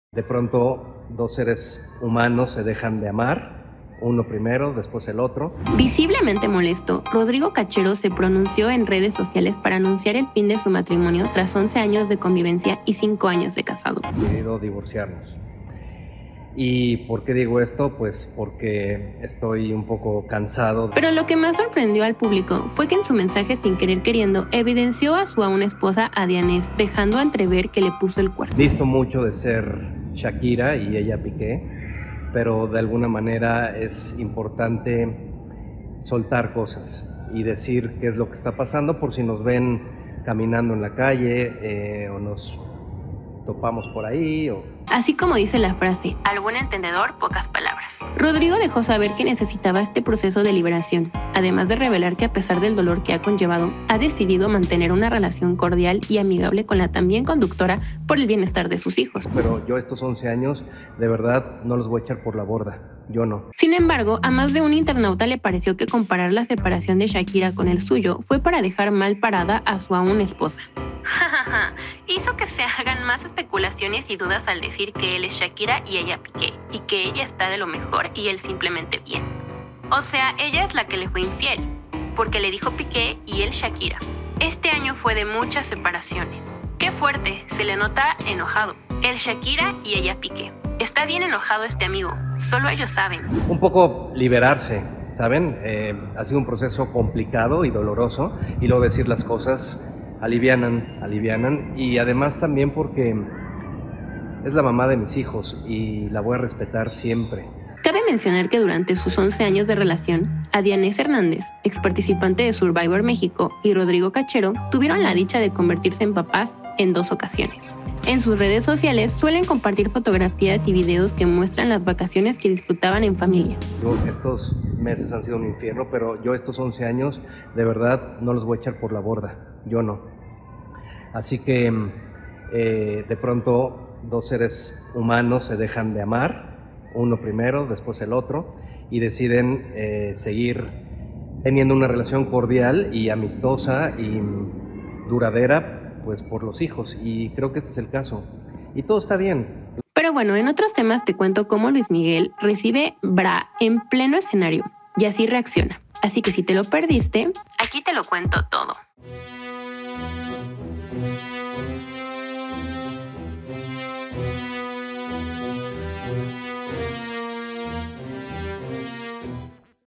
De pronto, dos seres humanos se dejan de amar, uno primero, después el otro. Visiblemente molesto, Rodrigo Cachero se pronunció en redes sociales para anunciar el fin de su matrimonio tras 11 años de convivencia y 5 años de casado. Decidido divorciarnos. ¿Y por qué digo esto? Pues porque estoy un poco cansado. Pero lo que más sorprendió al público fue que en su mensaje sin querer queriendo evidenció a su aún esposa a Dianés, dejando entrever que le puso el cuerno. Visto mucho de ser Shakira y ella Piqué, pero de alguna manera es importante soltar cosas y decir qué es lo que está pasando por si nos ven caminando en la calle o nos topamos por ahí. Así como dice la frase, al buen entendedor, pocas palabras. Rodrigo dejó saber que necesitaba este proceso de liberación, además de revelar que a pesar del dolor que ha conllevado, ha decidido mantener una relación cordial y amigable con la también conductora por el bienestar de sus hijos. Pero yo estos 11 años, de verdad, no los voy a echar por la borda. Yo no. Sin embargo, a más de un internauta le pareció que comparar la separación de Shakira con el suyo fue para dejar mal parada a su aún esposa. Hizo que se hagan más especulaciones y dudas al decir que él es Shakira y ella Piqué, y que ella está de lo mejor y él simplemente bien. O sea, ella es la que le fue infiel, porque le dijo Piqué y él Shakira. Este año fue de muchas separaciones. ¡Qué fuerte! Se le nota enojado. Él Shakira y ella Piqué. Está bien enojado este amigo, solo ellos saben. Un poco liberarse, ¿saben? Ha sido un proceso complicado y doloroso, y luego decir las cosas alivianan, y además también porque es la mamá de mis hijos y la voy a respetar siempre. Cabe mencionar que durante sus 11 años de relación, a Dianés Hernández, ex participante de Survivor México, y Rodrigo Cachero tuvieron la dicha de convertirse en papás en 2 ocasiones. En sus redes sociales suelen compartir fotografías y videos que muestran las vacaciones que disfrutaban en familia. Estos meses han sido un infierno, pero yo estos 11 años de verdad no los voy a echar por la borda, yo no. Así que de pronto dos seres humanos se dejan de amar, uno primero, después el otro, y deciden seguir teniendo una relación cordial y amistosa y duradera, pues por los hijos, y creo que este es el caso, y todo está bien. Pero bueno, en otros temas te cuento cómo Luis Miguel recibe bra en pleno escenario, y así reacciona. Así que si te lo perdiste, aquí te lo cuento todo.